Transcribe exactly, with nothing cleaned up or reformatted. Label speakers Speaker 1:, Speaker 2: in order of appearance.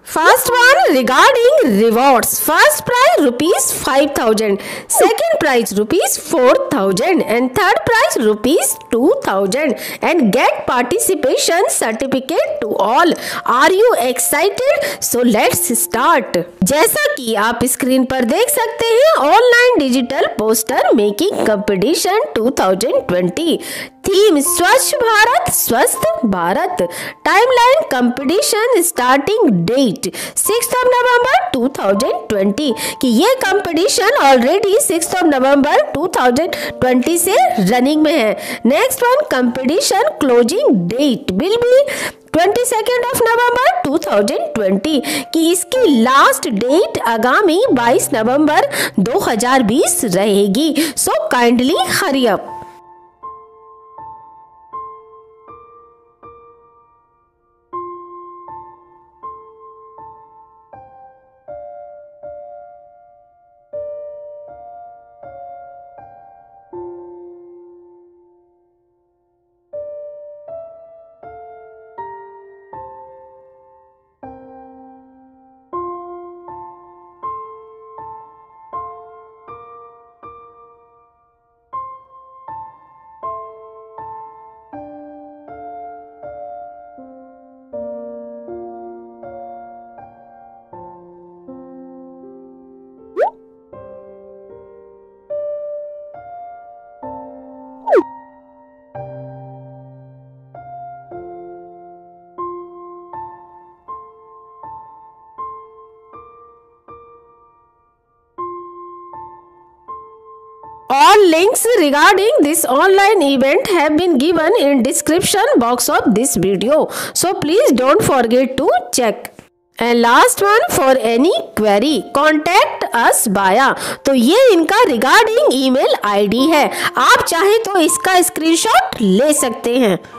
Speaker 1: First one regarding rewards. First prize rupees five thousand, second prize rupees four thousand and third prize rupees two thousand and get participation certificate to all. Are you excited? So let's start. जैसा कि आप screen पर देख सकते हैं, online digital poster making competition दो हज़ार बीस, थीम स्वच्छ भारत स्वस्थ Bharat, timeline competition starting date sixth of November दो हज़ार बीस कि ये competition already sixth of November दो हज़ार बीस से रनिंग में है। Next one competition closing date will be twenty second of November दो हज़ार बीस कि इसकी लास्ट डेट आगामी बाईस नवंबर दो हज़ार बीस रहेगी। So kindly hurry up. All links regarding this online event have been given in description box of this video. So please don't forget to check. And last one, for any query contact us via, तो ये इनका regarding email ID है, आप चाहे तो इसका screenshot ले सकते हैं।